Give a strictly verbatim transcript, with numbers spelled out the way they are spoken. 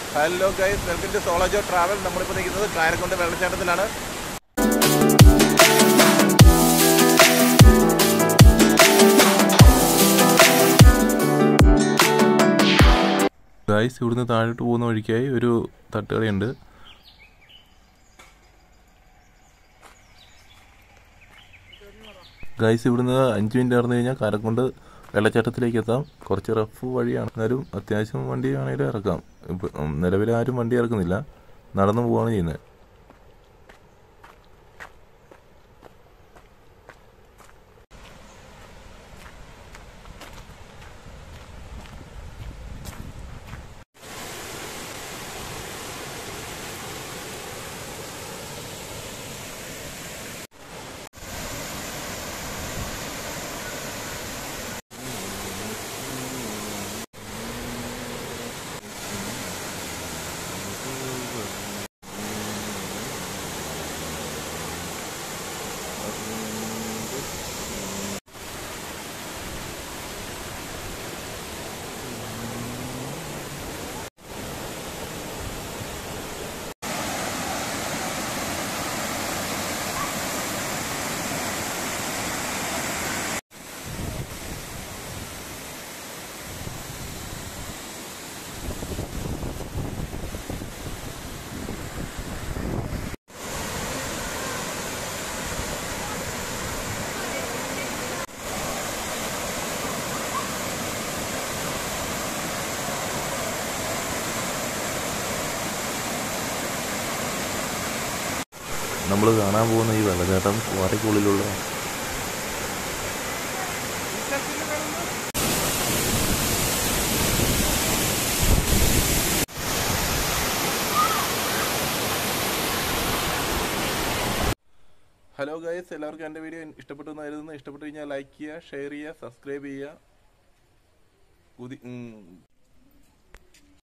Hello guys, welcome to Solojo travel. നമ്മളിപ്പോൾ നിൽക്കുന്നത് Karakkund വെള്ളച്ചാട്ടത്തിലാണ്. Guys, ഇവിടുന്ന് താഴോട്ട് പോകുന്ന വഴിക്കായി ഒരു തട്ടുകടയുണ്ട്. ഗൈസ്, ഇവിടുന്ന് അഞ്ച് മിനിറ്റ് നടന്നു കഴിഞ്ഞാൽ കാരക്കുണ്ട് വെള്ളച്ചാട്ടത്തിലേക്ക് എത്താം. കുറച്ച് റഫ് വഴിയാണ്, എന്നാലും അത്യാവശ്യം വണ്ടി ആണെങ്കിലും ഇറക്കാം. ഇപ്പം നിലവിൽ ആരും വണ്ടി ഇറക്കുന്നില്ല, നടന്നു പോവുകയാണ് ചെയ്യുന്നത്. നമ്മൾ കാണാൻ പോകുന്ന ഈ വെള്ളച്ചാട്ടം വാരയ്ക്കുള്ളിലുള്ള ഹലോ ഗൈസ്, എല്ലാവർക്കും എൻ്റെ വീഡിയോ ഇഷ്ടപ്പെട്ടു എന്ന് കരുതുന്നു. ഇഷ്ടപ്പെട്ടു കഴിഞ്ഞാൽ ലൈക്ക് ചെയ്യുക, ഷെയർ ചെയ്യുക, സബ്സ്ക്രൈബ് ചെയ്യുക.